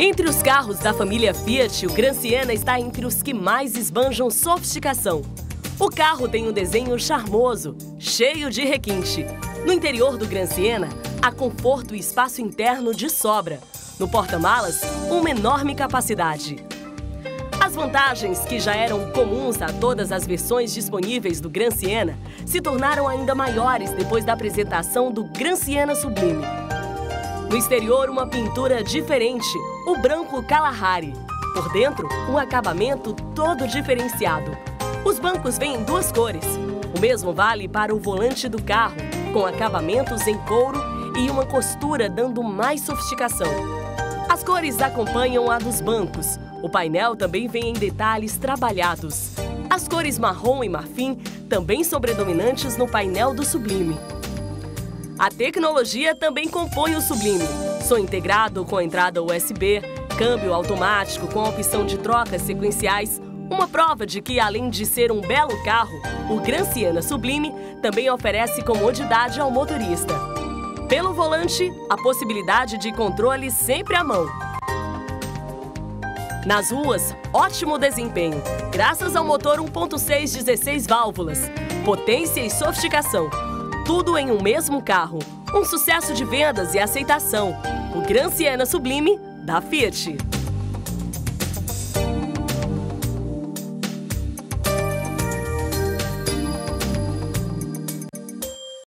Entre os carros da família Fiat, o Gran Siena está entre os que mais esbanjam sofisticação. O carro tem um desenho charmoso, cheio de requinte. No interior do Gran Siena, há conforto e espaço interno de sobra. No porta-malas, uma enorme capacidade. As vantagens que já eram comuns a todas as versões disponíveis do Gran Siena se tornaram ainda maiores depois da apresentação do Gran Siena Sublime. No exterior, uma pintura diferente, o branco Kalahari. Por dentro, um acabamento todo diferenciado. Os bancos vêm em duas cores. O mesmo vale para o volante do carro, com acabamentos em couro e uma costura dando mais sofisticação. As cores acompanham a dos bancos. O painel também vem em detalhes trabalhados. As cores marrom e marfim também são predominantes no painel do Sublime. A tecnologia também compõe o Sublime. Som integrado com entrada USB, câmbio automático com a opção de trocas sequenciais. Uma prova de que, além de ser um belo carro, o Gran Siena Sublime também oferece comodidade ao motorista. Pelo volante, a possibilidade de controle sempre à mão. Nas ruas, ótimo desempenho, graças ao motor 1.6 16 válvulas, potência e sofisticação. Tudo em um mesmo carro. Um sucesso de vendas e aceitação. O Gran Siena Sublime da Fiat.